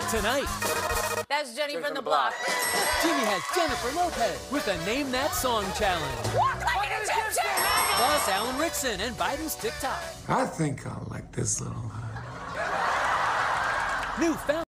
Tonight, That's Jenny from the block. Jimmy has Jennifer Lopez with a Name That Song challenge. Walk like an Egyptian! Plus, Alan Rickson and Biden's TikTok. I think I like this little... New Fallon.